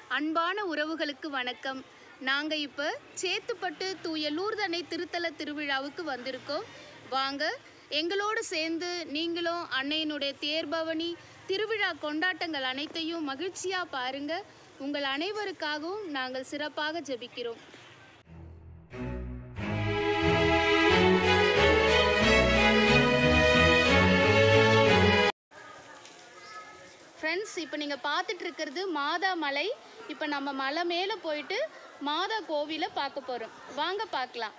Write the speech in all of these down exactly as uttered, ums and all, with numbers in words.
அன்பான உறவுகளுக்கு வணக்கம். நாங்கள் இப்போ சேத்துப்பட்டு தூய லூர்தனை திருத்தல திருவிழாவுக்கு வந்திருக்கோம். வாங்க எங்களோடு சேர்ந்து நீங்களும் அன்னையினுடைய தேர்பவனி திருவிழா கொண்டாட்டங்கள் அனைத்தையும் மகிழ்ச்சியாக பாருங்க. உங்கள் அனைவருக்காகவும் நாங்கள் சிறப்பாக ஜெபிக்கிறோம். ஃப்ரெண்ட்ஸ், இப்போ நீங்கள் பார்த்துட்டு இருக்கிறது மாதா மலை. இப்போ நம்ம மலை மேலே போயிட்டு மாதா கோவிலை பார்க்க போகிறோம். வாங்க பார்க்கலாம்.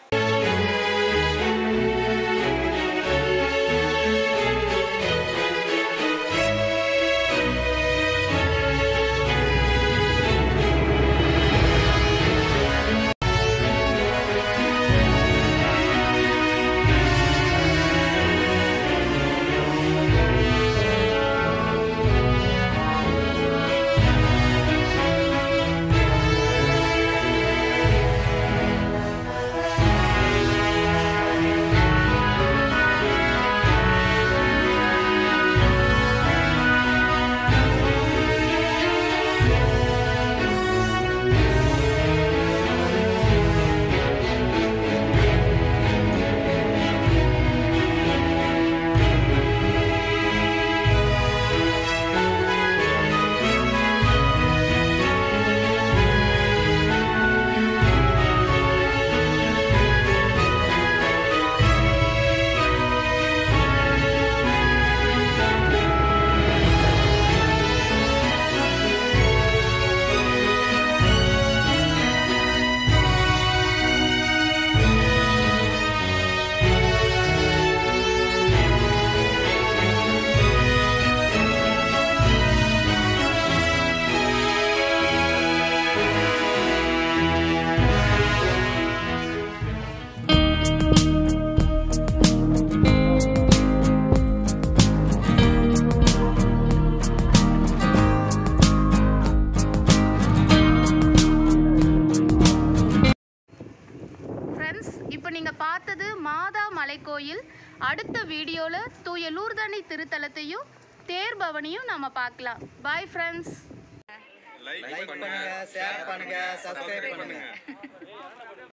இப்போ நீங்கள் பார்த்தது மாதா மலை கோயில். அடுத்த வீடியோவில் தூய லூர்தனை திருத்தலத்தையும் தேர்பவனியும் நம்ம பார்க்கலாம். Bye friends. லைக் பண்ணுங்க, ஷேர் பண்ணுங்க, சப்ஸ்கிரைப் பண்ணுங்க.